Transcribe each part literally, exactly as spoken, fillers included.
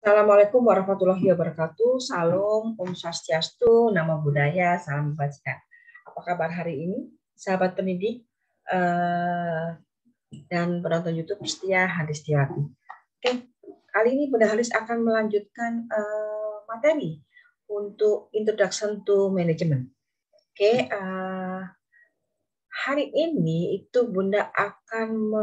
Assalamualaikum warahmatullahi wabarakatuh. Salam, Om Swastiastu, Namo Buddhaya, salam kebajikan. Apa kabar hari ini, sahabat pendidik uh, dan penonton YouTube setia Haris Setiawati? Oke, kali ini Bunda Haris akan melanjutkan uh, materi untuk Introduction to Management. Oke, uh, hari ini itu Bunda akan me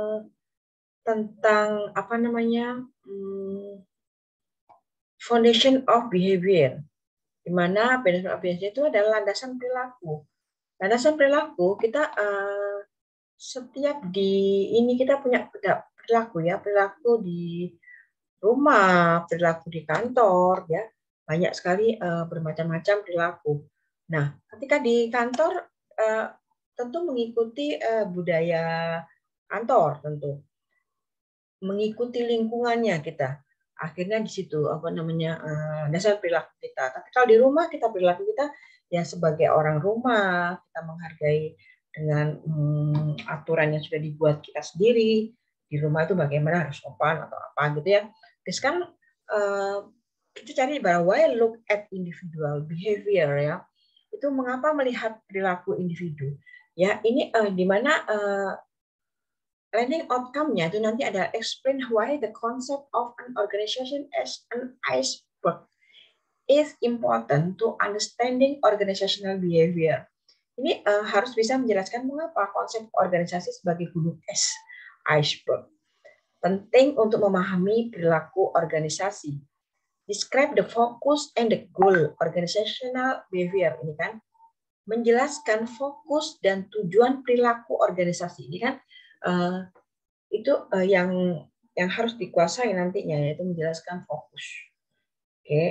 tentang apa namanya? Hmm, Foundation of Behavior, di mana Foundation of Behavior itu adalah landasan perilaku. Landasan perilaku kita uh, setiap di ini kita punya perilaku ya, perilaku di rumah, perilaku di kantor ya, banyak sekali uh, bermacam-macam perilaku. Nah, ketika di kantor uh, tentu mengikuti uh, budaya kantor, tentu mengikuti lingkungannya kita. Akhirnya di situ apa namanya uh, dasar perilaku kita. Tapi kalau di rumah kita perilaku kita ya sebagai orang rumah, kita menghargai dengan hmm, aturan yang sudah dibuat kita sendiri. Di rumah itu bagaimana harus sopan atau apa gitu ya. Terus kan uh, kita cari bahwa why look at individual behavior ya. Itu mengapa melihat perilaku individu. Ya, ini uh, di mana uh, learning outcome-nya itu nanti ada explain why the concept of an organization as an iceberg is important to understanding organizational behavior. Ini uh, harus bisa menjelaskan mengapa konsep organisasi sebagai gunung es, iceberg. Penting untuk memahami perilaku organisasi. Describe the focus and the goal organizational behavior. Ini kan menjelaskan fokus dan tujuan perilaku organisasi. Ini kan Uh, itu uh, yang yang harus dikuasai nantinya, yaitu menjelaskan fokus. Oke, okay.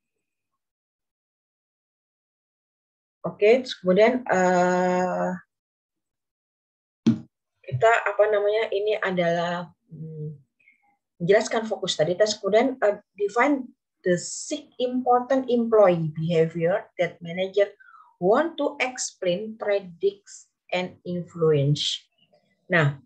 Oke, okay, kemudian uh, kita apa namanya ini adalah hmm, menjelaskan fokus tadi. Terus kemudian uh, define the six important employee behavior that manager want to explain, predict, and influence. Nah,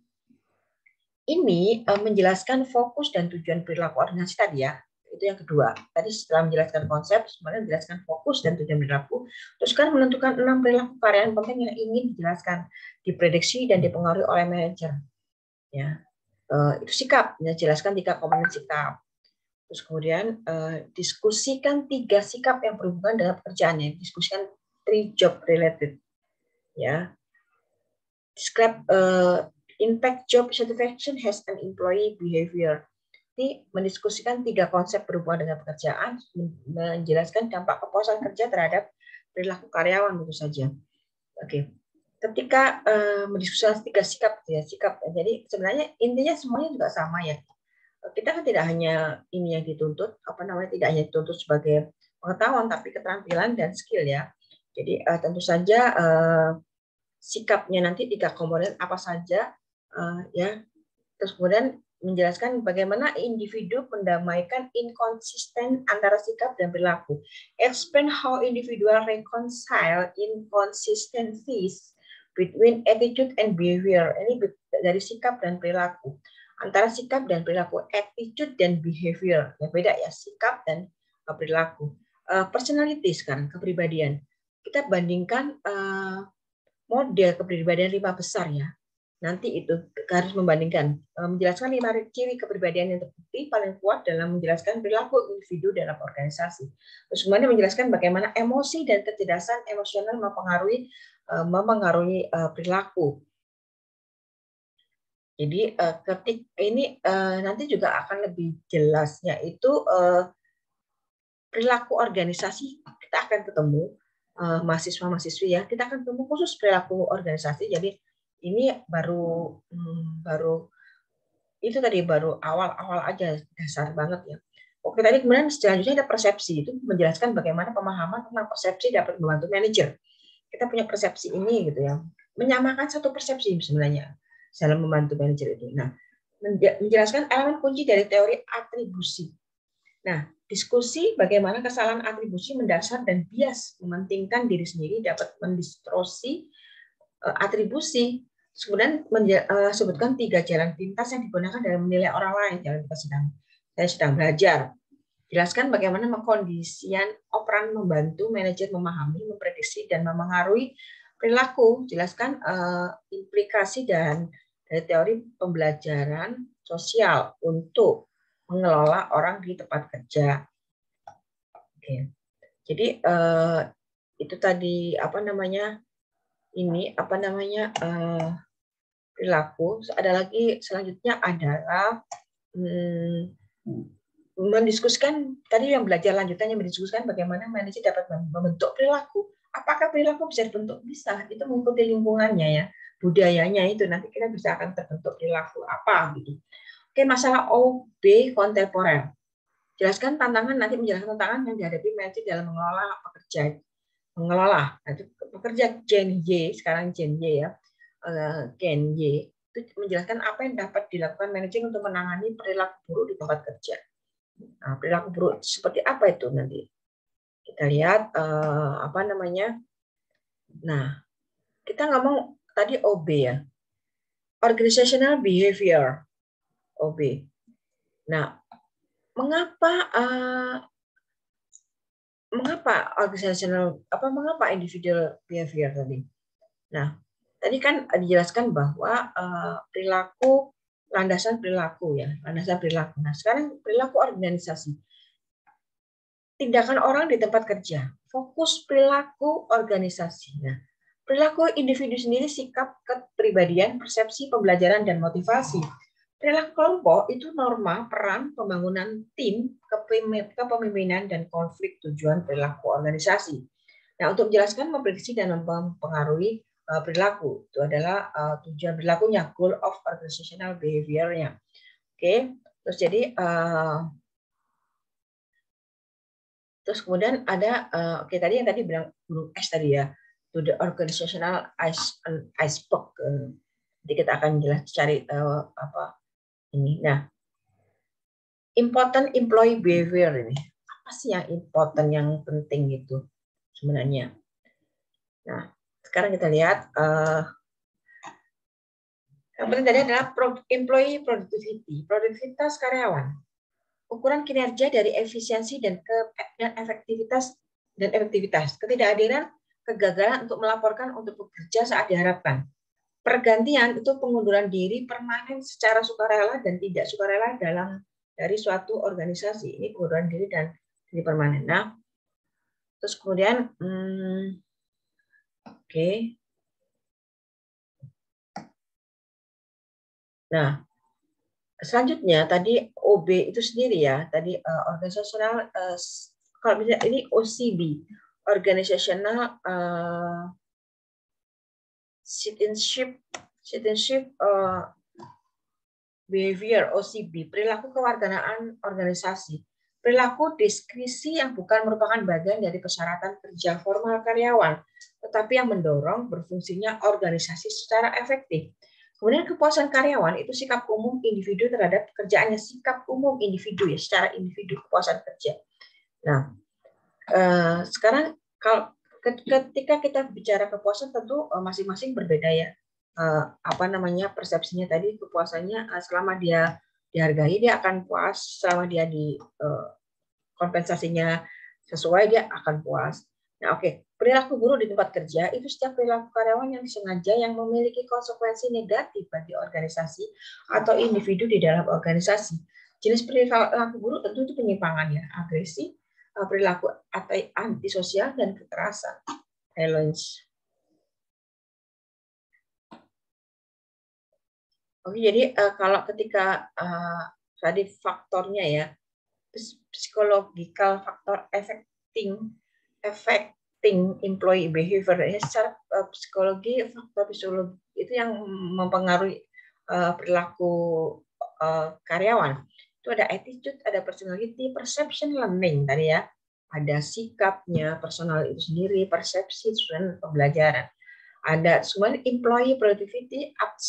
ini uh, menjelaskan fokus dan tujuan perilaku organisasi tadi ya. Itu yang kedua. Tadi setelah menjelaskan konsep, sebenarnya menjelaskan fokus dan tujuan perilaku. Terus kan menentukan enam perilaku karyawan penting yang ingin dijelaskan, diprediksi dan dipengaruhi oleh manajer. Ya, uh, itu sikap. Menjelaskan tiga komponen sikap. Terus kemudian uh, diskusikan tiga sikap yang berhubungan dengan pekerjaannya. Diskusikan three job related. Ya. Describe uh, impact job satisfaction has an employee behavior. Ini mendiskusikan tiga konsep berhubungan dengan pekerjaan, menjelaskan dampak kepuasan kerja terhadap perilaku karyawan tentu saja. Oke, ketika uh, mendiskusikan tiga sikap, ya sikap. Jadi sebenarnya intinya semuanya juga sama ya. Kita kan tidak hanya ini yang dituntut, apa namanya tidak hanya dituntut sebagai pengetahuan, tapi keterampilan dan skill ya. Jadi uh, tentu saja uh, sikapnya nanti tiga komponen apa saja. Uh, ya, terus kemudian menjelaskan bagaimana individu mendamaikan inkonsisten antara sikap dan perilaku. Explain how individual reconcile inconsistencies between attitude and behavior. Ini dari sikap dan perilaku. Antara sikap dan perilaku, attitude dan behavior. Ya beda ya, sikap dan perilaku. Uh, personality sekarang, kepribadian. Kita bandingkan uh, model kepribadian lima besar ya. Nanti itu harus membandingkan, menjelaskan lima ciri kepribadian yang terbukti paling kuat dalam menjelaskan perilaku individu dalam organisasi. Terus kemudian menjelaskan bagaimana emosi dan kecerdasan emosional mempengaruhi mempengaruhi perilaku. Jadi ketik ini nanti juga akan lebih jelasnya itu perilaku organisasi kita akan ketemu mahasiswa-mahasiswi ya, kita akan ketemu khusus perilaku organisasi. Jadi ini baru hmm, baru itu tadi baru awal-awal aja, dasar banget ya. Oke, tadi kemudian selanjutnya ada persepsi, itu menjelaskan bagaimana pemahaman tentang persepsi dapat membantu manajer. Kita punya persepsi ini gitu ya, menyamakan satu persepsi sebenarnya dalam membantu manajer itu. Nah, menjelaskan elemen kunci dari teori atribusi. Nah, diskusi bagaimana kesalahan atribusi mendasar dan bias mementingkan diri sendiri dapat mendistorsi atribusi. Kemudian sebutkan tiga jalan pintas yang digunakan dalam menilai orang lain. Jalan kita sedang saya sedang belajar, Jelaskan bagaimana kondisian operan membantu manajer memahami, memprediksi, dan memengaruhi perilaku. Jelaskan uh, implikasi dan dari teori pembelajaran sosial untuk mengelola orang di tempat kerja. Oke. Jadi uh, itu tadi apa namanya ini apa namanya uh, perilaku. Ada lagi selanjutnya adalah hmm, mendiskusikan tadi yang belajar lanjutannya mendiskusikan bagaimana manajer dapat membentuk perilaku. Apakah perilaku bisa dibentuk? Bisa. Itu mengikuti lingkungannya ya, budayanya itu nanti kita bisa akan terbentuk perilaku apa gitu. Oke, masalah O B kontemporer. Jelaskan tantangan nanti menjelaskan tantangan yang dihadapi manajer dalam mengelola pekerja. Mengelola. Nah, itu pekerja Gen Y sekarang Gen Y ya. Gen Y itu menjelaskan apa yang dapat dilakukan manajer untuk menangani perilaku buruk di tempat kerja. Nah, perilaku buruk seperti apa itu nanti? Kita lihat uh, apa namanya. Nah, kita ngomong tadi O B ya. Organizational behavior. O B. Nah, mengapa uh, mengapa organizational apa mengapa individual behavior tadi? Nah, tadi kan dijelaskan bahwa uh, perilaku landasan perilaku ya, landasan perilaku. Nah, sekarang perilaku organisasi. Tindakan orang di tempat kerja, fokus perilaku organisasi. Nah, perilaku individu sendiri, sikap, kepribadian, persepsi, pembelajaran, dan motivasi. Perilaku kelompok itu norma, peran, pembangunan tim, kepemimpinan, dan konflik tujuan perilaku organisasi. Nah, untuk menjelaskan, memprediksi, dan mempengaruhi perilaku, itu adalah tujuan perilakunya, goal of organizational behavior-nya. Oke, terus jadi uh, terus kemudian ada, uh, oke okay, tadi yang tadi bilang gunung es tadi ya, to the organizational ice, iceberg. Uh, jadi kita akan jelas cari uh, apa ini. Nah, important employee behavior ini apa sih yang important, yang penting itu sebenarnya. Nah, sekarang kita lihat uh, yang penting tadi adalah employee productivity, produktivitas karyawan. Ukuran kinerja dari efisiensi dan ke dan efektivitas dan efektivitas, ketidakhadiran, kegagalan untuk melaporkan untuk bekerja saat diharapkan. Pergantian itu pengunduran diri permanen secara sukarela dan tidak sukarela dalam dari suatu organisasi. Ini pengunduran diri dan diri permanen. Nah, terus kemudian, hmm, oke. Okay. Nah, selanjutnya tadi O B itu sendiri ya, tadi uh, organizational uh, kalau bisa ini O C B, organizational uh, citizenship citizenship uh, behavior O C B, perilaku kewarganegaraan organisasi, perilaku diskresi yang bukan merupakan bagian dari persyaratan kerja formal karyawan, tetapi yang mendorong berfungsinya organisasi secara efektif. Kemudian kepuasan karyawan itu sikap umum individu terhadap pekerjaannya, sikap umum individu ya, secara individu kepuasan kerja. Nah, eh, sekarang kalau ketika kita bicara kepuasan tentu masing-masing berbeda ya. Eh, apa namanya persepsinya tadi, kepuasannya selama dia dihargai dia akan puas, selama dia di eh, kompensasinya sesuai dia akan puas. Nah, oke, okay. Perilaku buruk di tempat kerja itu setiap perilaku karyawan yang disengaja yang memiliki konsekuensi negatif bagi organisasi atau individu di dalam organisasi. Jenis perilaku buruk tentu itu penyimpangan ya, agresi, perilaku antisosial dan kekerasan, violence. Oke, jadi uh, kalau ketika uh, tadi faktornya ya, psychological factor affecting affecting employee behavior ya, secara uh, psikologi, faktor psikologi itu yang mempengaruhi uh, perilaku uh, karyawan. Itu ada attitude, ada personality, perception, learning tadi ya. Ada sikapnya, personal itu sendiri, persepsi, dan pembelajaran. Ada semua employee productivity,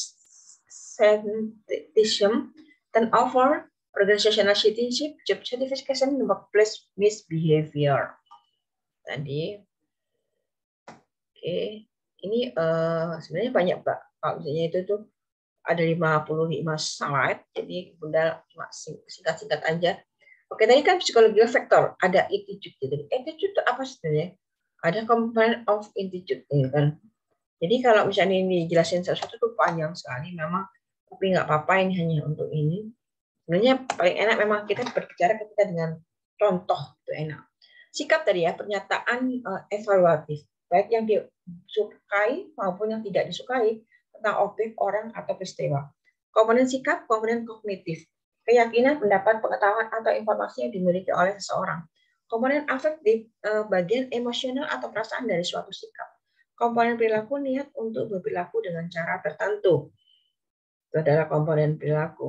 absenteeism, turnover, organizational citizenship, job certification, workplace misbehavior. Tadi, oke, okay. Ini uh, sebenarnya banyak Pak. Kalau misalnya itu tuh ada lima puluh lima slide, jadi Bunda cuma singkat-singkat aja. Oke, tadi kan psikologi faktor, ada attitude. Jadi attitude itu apa sebenarnya? Ada component of attitude, ya kan? Jadi kalau misalnya ini dijelasin sesuatu itu panjang sekali, memang, tapi nggak apa-apa, ini hanya untuk ini. Sebenarnya paling enak memang kita berbicara ketika dengan contoh, itu enak. Sikap tadi ya, pernyataan uh, evaluatif, baik yang disukai maupun yang tidak disukai tentang objek, orang, atau peristiwa. Komponen sikap, komponen kognitif, keyakinan, pendapat, pengetahuan, atau informasi yang dimiliki oleh seseorang. Komponen afektif, uh, bagian emosional atau perasaan dari suatu sikap. Komponen perilaku, niat untuk berperilaku dengan cara tertentu. Itu adalah komponen perilaku.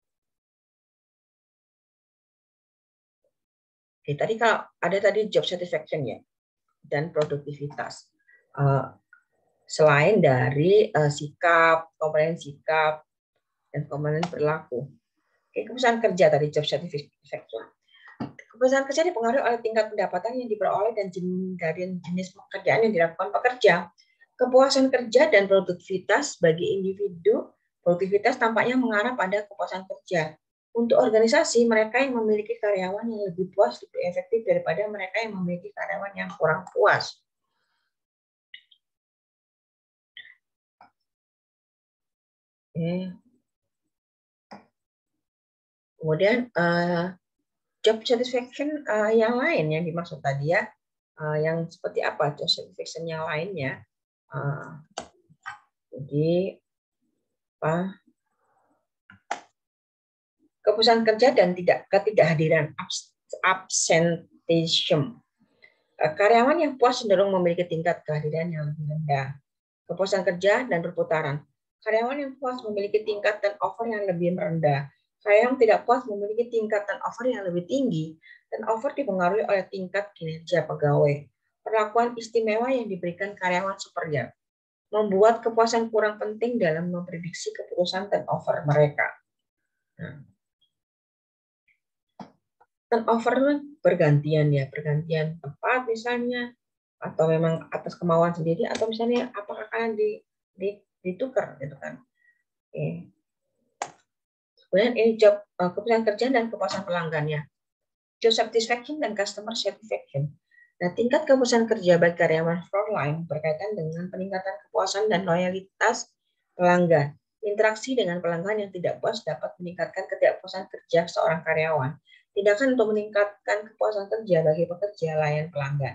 Oke, tadi kalau ada tadi job satisfaction ya dan produktivitas. Uh, selain dari uh, sikap, komponen sikap dan komponen perilaku. Oke, keputusan kerja tadi job satisfaction. Keputusan kerja dipengaruhi oleh tingkat pendapatan yang diperoleh dan dari jenis pekerjaan yang dilakukan pekerja. Kepuasan kerja dan produktivitas bagi individu, produktivitas tampaknya mengarah pada kepuasan kerja. Untuk organisasi, mereka yang memiliki karyawan yang lebih puas lebih efektif daripada mereka yang memiliki karyawan yang kurang puas. Oke. Kemudian uh, job satisfaction uh, yang lain yang dimaksud tadi ya, uh, yang seperti apa job satisfaction yang lainnya? Uh, jadi apa? Kepuasan kerja dan tidak ketidakhadiran, absenteeism. Karyawan yang puas cenderung memiliki tingkat kehadiran yang lebih rendah. Kepuasan kerja dan perputaran. Karyawan yang puas memiliki tingkat turnover yang lebih rendah. Karyawan yang tidak puas memiliki tingkat turnover yang lebih tinggi. Turnover dipengaruhi oleh tingkat kinerja pegawai. Perlakuan istimewa yang diberikan karyawan superior membuat kepuasan kurang penting dalam memprediksi keputusan turnover mereka. Nah, turnover bergantian ya, bergantian tempat misalnya, atau memang atas kemauan sendiri, atau misalnya apakah kalian di, di, ditukar gitu kan. Oke. Kemudian ini job uh, kepuasan kerja dan kepuasan pelanggannya. Job satisfaction dan customer satisfaction. Nah, tingkat kepuasan kerja bagi karyawan frontline berkaitan dengan peningkatan kepuasan dan loyalitas pelanggan. Interaksi dengan pelanggan yang tidak puas dapat meningkatkan ketidakpuasan kerja seorang karyawan. Tindakan untuk meningkatkan kepuasan kerja bagi pekerja layan pelanggan.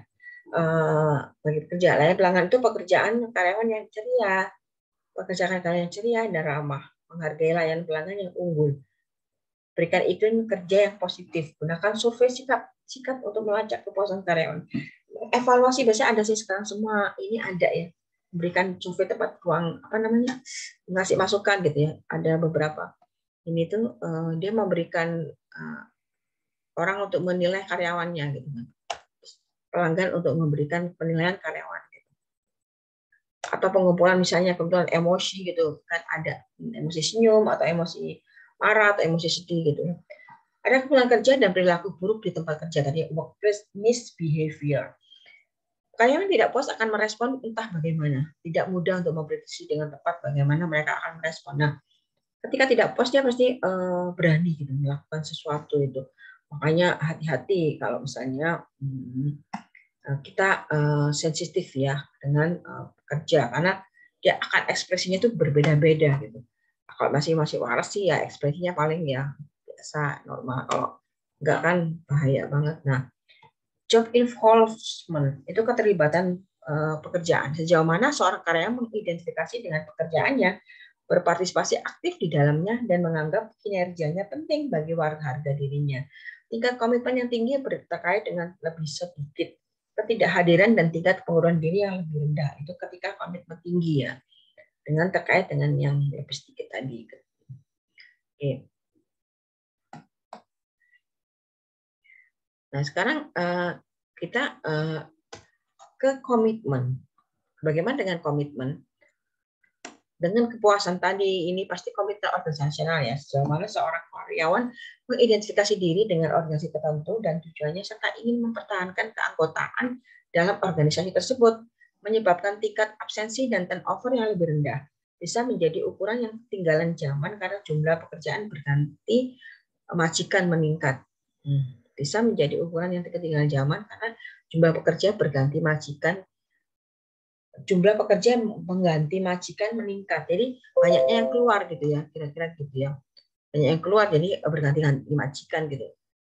Uh, bagi pekerja layan pelanggan itu pekerjaan karyawan yang ceria, pekerjaan karyawan yang ceria dan ramah, menghargai layan pelanggan yang unggul. Berikan iklim kerja yang positif. Gunakan survei sikap sikap untuk melacak kepuasan karyawan. Evaluasi biasanya ada sih sekarang semua ini ada ya. Berikan survei tepat ruang apa namanya ngasih masukan gitu ya. Ada beberapa ini tuh uh, dia memberikan uh, orang untuk menilai karyawannya gitu kan. Pelanggan untuk memberikan penilaian karyawan gitu. Atau pengumpulan misalnya kebetulan emosi gitu kan ada emosi senyum atau emosi marah atau emosi sedih gitu. Ada keputusan kerja dan perilaku buruk di tempat kerja tadi workplace misbehavior. Karyawan tidak puas akan merespon entah bagaimana, tidak mudah untuk memprediksi dengan tepat bagaimana mereka akan merespon. Nah, ketika tidak puas dia pasti uh, berani gitu melakukan sesuatu itu. Makanya hati-hati kalau misalnya hmm, kita uh, sensitif ya dengan uh, kerja karena dia akan ekspresinya itu berbeda-beda gitu. Kalau masih masih waras sih ya ekspresinya paling ya biasa normal. Kalau enggak kan bahaya banget. Nah, job involvement itu keterlibatan uh, pekerjaan. Sejauh mana seorang karyawan mengidentifikasi dengan pekerjaannya, berpartisipasi aktif di dalamnya, dan menganggap kinerjanya penting bagi harga dirinya. Tingkat komitmen yang tinggi terkait dengan lebih sedikit ketidakhadiran dan tingkat pengurusan diri yang lebih rendah. Itu ketika komitmen tinggi ya, dengan terkait dengan yang lebih sedikit tadi. Oke. Nah, sekarang uh, kita uh, ke komitmen. Bagaimana dengan komitmen? Dengan kepuasan tadi, ini pasti komitmen organisasional ya. Sejauh mana seorang karyawan mengidentifikasi diri dengan organisasi tertentu dan tujuannya serta ingin mempertahankan keanggotaan dalam organisasi tersebut, menyebabkan tingkat absensi dan turnover yang lebih rendah. Bisa menjadi ukuran yang ketinggalan zaman karena jumlah pekerjaan berganti, majikan meningkat. bisa menjadi ukuran yang ketinggalan zaman karena jumlah pekerja berganti majikan, jumlah pekerja yang mengganti majikan meningkat. Jadi banyaknya yang keluar gitu ya, kira-kira gitu ya. Banyak yang keluar jadi berganti-ganti majikan gitu.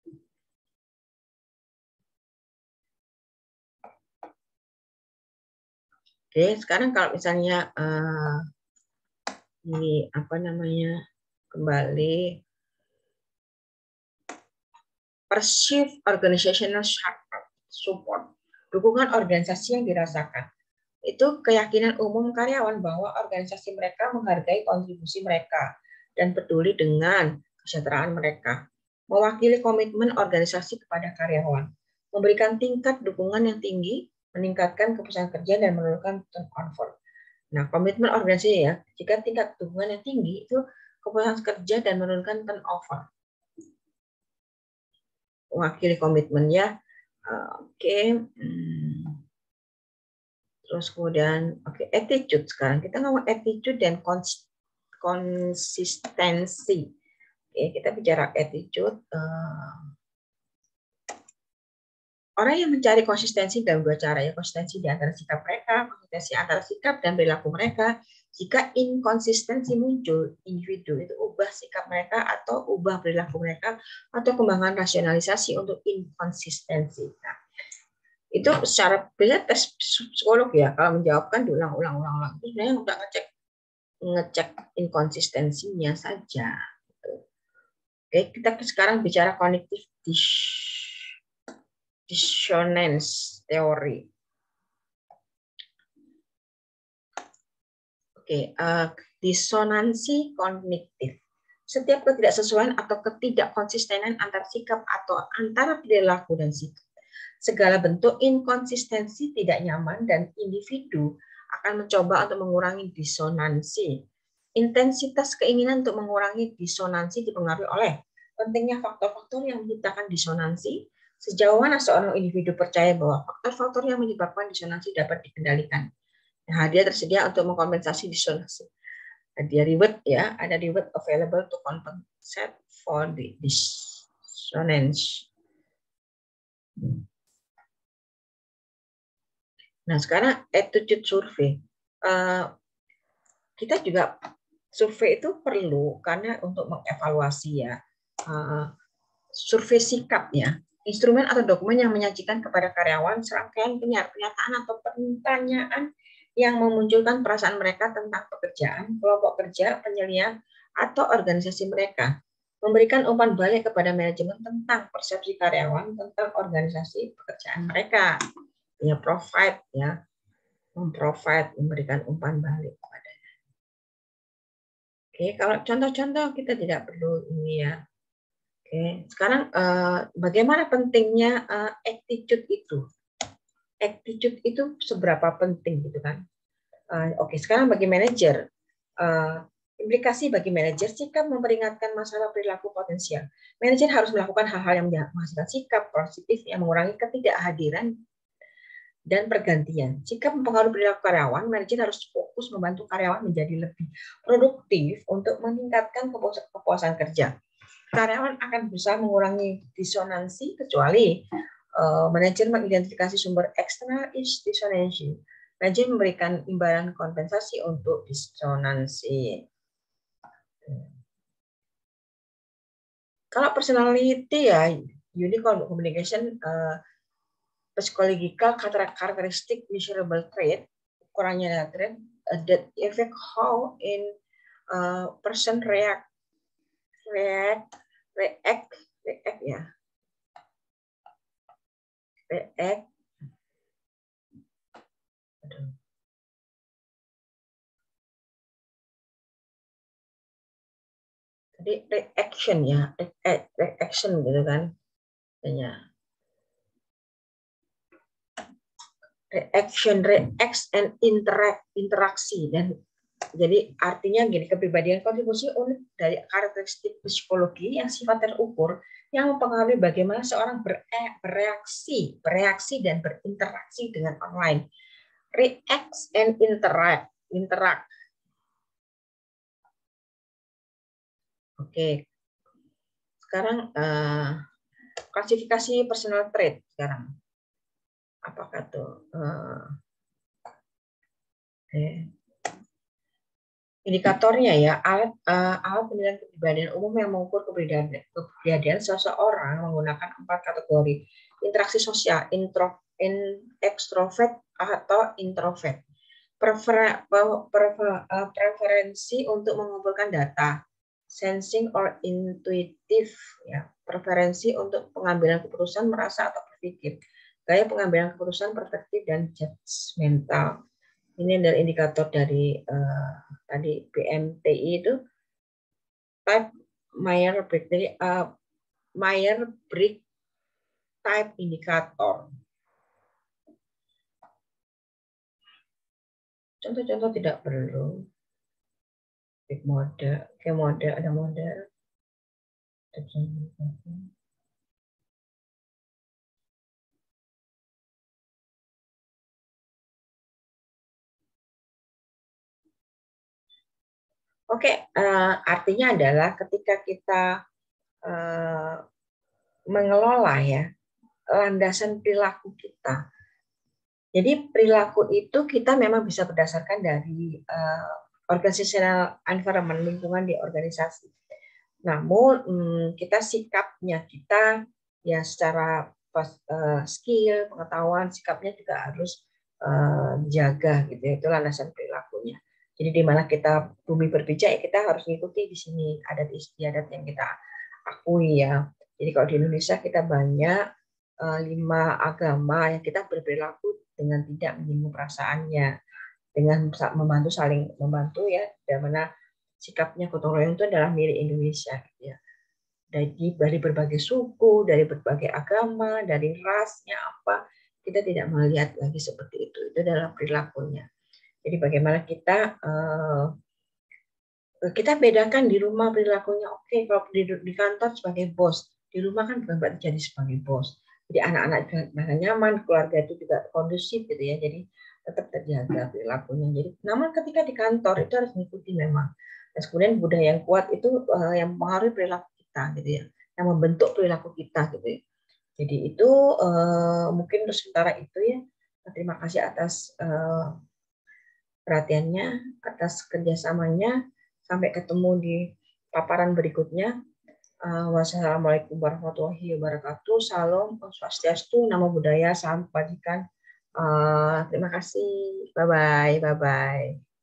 Oke, sekarang kalau misalnya uh, ini apa namanya kembali perceived organizational support, dukungan organisasi yang dirasakan. Itu keyakinan umum karyawan bahwa organisasi mereka menghargai kontribusi mereka dan peduli dengan kesejahteraan mereka. Mewakili komitmen organisasi kepada karyawan, memberikan tingkat dukungan yang tinggi, meningkatkan kepuasan kerja dan menurunkan turnover. Nah, komitmen organisasi ya, jika tingkat dukungan yang tinggi itu kepuasan kerja dan menurunkan turnover. Mewakili komitmennya, oke. Okay. Hmm. Terus kemudian, oke, okay, attitude sekarang. Kita ngomong attitude dan kons konsistensi. Oke, okay, kita bicara attitude. Uh, orang yang mencari konsistensi dalam dua cara, ya konsistensi di antara sikap mereka, konsistensi antara sikap dan perilaku mereka. Jika inkonsistensi muncul, individu itu ubah sikap mereka atau ubah perilaku mereka atau kembangkan rasionalisasi untuk inkonsistensi. Nah, itu secara biasanya tes psikolog ya, kalau menjawabkan diulang-ulang-ulang itu sebenarnya udah ngecek ngecek inkonsistensinya saja. Oke, kita sekarang bicara cognitive dissonance teori. Oke, uh, disonansi kognitif. Setiap ketidaksesuaian atau ketidakkonsistenan antar sikap atau antara perilaku dan sikap. Segala bentuk inkonsistensi tidak nyaman dan individu akan mencoba untuk mengurangi disonansi. Intensitas keinginan untuk mengurangi disonansi dipengaruhi oleh pentingnya faktor-faktor yang menciptakan disonansi, sejauh mana seorang individu percaya bahwa faktor-faktor yang menyebabkan disonansi dapat dikendalikan. Nah, dia tersedia untuk mengkompensasi disonansi. Dia reward ya, ada reward available to compensate for the dissonance. Nah, sekarang attitude survey. Uh, kita juga survei itu perlu karena untuk mengevaluasi ya. Uh, survei sikap ya. Instrumen atau dokumen yang menyajikan kepada karyawan serangkaian pernyataan atau pertanyaan yang memunculkan perasaan mereka tentang pekerjaan, kelompok kerja, penyelian, atau organisasi mereka. Memberikan umpan balik kepada manajemen tentang persepsi karyawan tentang organisasi pekerjaan mereka. Ya, provide ya. Memprovide, memberikan umpan balik kepadanya. Oke, kalau contoh-contoh kita tidak perlu ini ya. Oke, sekarang eh, bagaimana pentingnya eh, attitude itu? Attitude itu seberapa penting gitu kan? Eh, Oke, sekarang bagi manajer, eh, implikasi bagi manajer sikap memperingatkan masalah perilaku potensial. Manajer harus melakukan hal-hal yang menghasilkan sikap positif yang mengurangi ketidakhadiran dan pergantian. Jika mempengaruhi perilaku karyawan, manajer harus fokus membantu karyawan menjadi lebih produktif untuk meningkatkan kepuasan kerja. Karyawan akan berusaha mengurangi disonansi kecuali uh, manajer mengidentifikasi sumber eksternal disonansi. Manajer memberikan imbalan kompensasi untuk disonansi. Kalau personality ya, unique communication, uh, psychological characteristic measurable trait, ukurannya trait uh, that affect how in uh, person react react react react ya react Aduh. Jadi reaction ya react, reaction gitu kan ya. Reaction, reacts, and interact, interaksi. Dan jadi artinya gini, kepribadian kontribusi unik dari karakteristik psikologi yang sifat terukur yang mempengaruhi bagaimana seorang bereaksi, bereaksi dan berinteraksi dengan online. Reacts and interact, interact. Oke. Sekarang uh, klasifikasi personal trait sekarang. Apakah tuh? Uh, eh. Indikatornya ya, alat uh, alat penilaian kepribadian umum yang mengukur kepribadian, kepribadian seseorang menggunakan empat kategori: interaksi sosial, intro, in, extrovert atau introvert, prefer, prefer, uh, preferensi untuk mengumpulkan data, sensing or intuitive, ya, preferensi untuk pengambilan keputusan, merasa atau berpikir, gaya pengambilan keputusan, perspektif dan judgmental. Ini adalah indikator dari uh, tadi B M T I itu, type Myers-Briggs uh, Myers-Briggs type indikator. Contoh-contoh tidak perlu. Big model, oke model, ada model. Oke, uh, artinya adalah ketika kita uh, mengelola ya landasan perilaku kita. Jadi perilaku itu kita memang bisa berdasarkan dari uh, organizational environment, lingkungan di organisasi. Namun hmm, kita sikapnya kita ya secara uh, skill, pengetahuan, sikapnya juga harus uh, jaga gitu. Itu landasan perilakunya. Jadi di mana kita bumi berpijak, ya kita harus mengikuti di sini adat istiadat yang kita akui ya. Jadi kalau di Indonesia kita banyak uh, lima agama yang kita berperilaku dengan tidak menyinggung perasaannya, dengan membantu saling membantu ya, dan mana sikapnya gotong royong itu adalah milik Indonesia ya. Dari dari berbagai suku, dari berbagai agama, dari rasnya apa, kita tidak melihat lagi seperti itu. Itu adalah perilakunya. Jadi bagaimana kita uh, kita bedakan di rumah perilakunya. Oke, kalau di, di kantor sebagai bos, di rumah kan bukan berarti jadi sebagai bos. Jadi anak-anak juga nyaman, keluarga itu juga kondusif gitu ya. Jadi tetap terjaga perilakunya. Jadi, namun ketika di kantor itu harus mengikuti memang. Dan kemudian budaya yang kuat itu uh, yang mempengaruhi perilaku kita gitu ya, yang membentuk perilaku kita gitu ya. Jadi itu uh, mungkin untuk sementara itu ya. Terima kasih atas uh, perhatiannya, atas kerjasamanya. Sampai ketemu di paparan berikutnya. Uh, wassalamualaikum warahmatullahi wabarakatuh. Salam, Om Swastiastu, Namo Buddhaya, Salam Kebajikan. Uh, terima kasih. Bye-bye. Bye-bye.